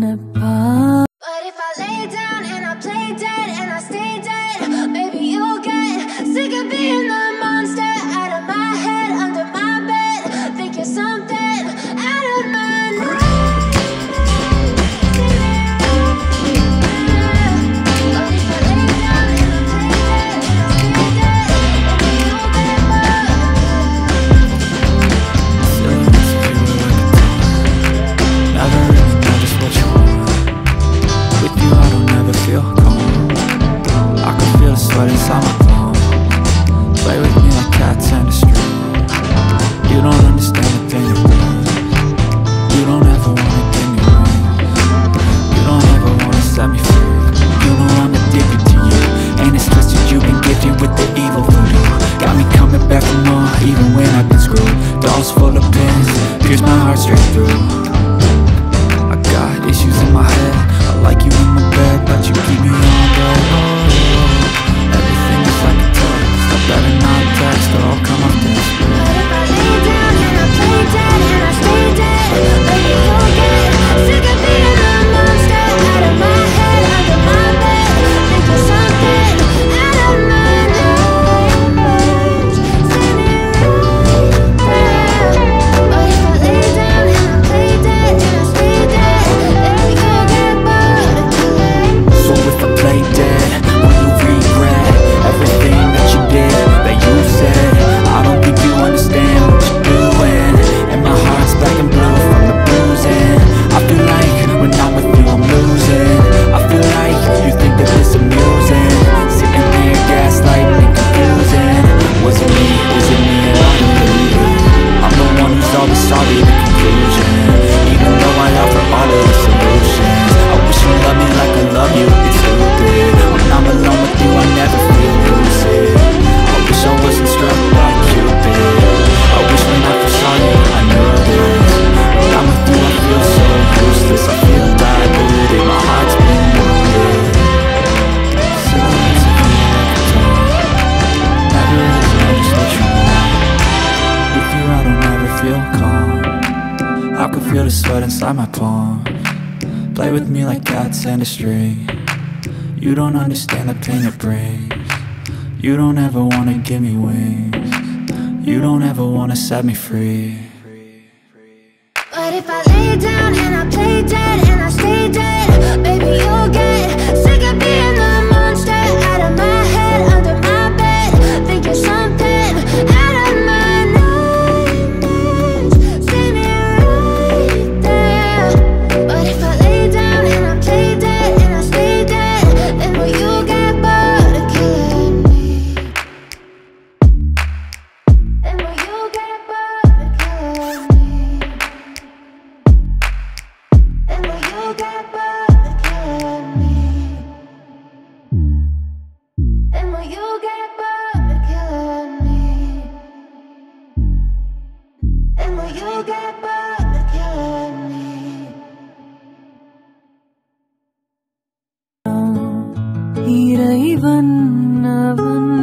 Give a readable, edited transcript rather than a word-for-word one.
But if I lay down and I play dead and I stay dead, maybe you'll get sick of being the monster out of my head, under my bed. Think you're something out of my inside my palm. Play with me like cats and a string. You don't understand the pain it brings. You don't ever wanna give me wings. You don't ever wanna set me free. You know I'm addicted to you, and it's twisted. You've been gifted with the evil voodoo. Got me coming back for more, even when I've been screwed. Dolls full of pins, pierce my heart straight through. I got issues in my head. I like you in my bed, but you keep me on bed. Everything is like a text. I better not text or I'll come up desperate. But if I lay down and I play dead and I stay dead, maybe you'll get sick of being the monster out of my head, under my bed. Think you're something out of my nightmares, standing right there. But if I lay down and I play dead and I stay dead, then you'll get bored of killing. So if I play dead, will you regret everything that you did, that you said? I don't think you understand what you're doing, and my heart's black and blue from the bruising. I feel like when I'm with you I'm losing. I feel like you think that this amusing, sitting there gaslighting and confusing. Was it me? Is it me? And I don't believe it. I'm the one who's always sorry, the conclusion, even though I offer all of the solutions. I wish you loved me like I love you, it's stupid. When I'm alone with you I never feel lucid. I wish I wasn't struck by Cupid. I wish when I first saw you I knew this. When I'm with you I feel so useless. I feel diluted, my heart's been wounded. Silhouettes of you like a dog. Never really know just what you want. With you I don't ever feel calm. I can feel the sweat inside my palm. Play with me like cats and a string. You don't understand the pain it brings. You don't ever wanna give me wings. You don't ever wanna set me free. But if I lay down and I play dead and I stay dead, maybe you'll get sick of being the monster out of my head, under my bed. Think you're something out of my nightmares, standing right there. But if I lay down and I play dead and I stay dead, then will you get bored of killing me? Then will you get bored of killing me? And will you get bored of killing me? And will you get bored of killing me? And will you get bored of killing me? இறைவன் அவன்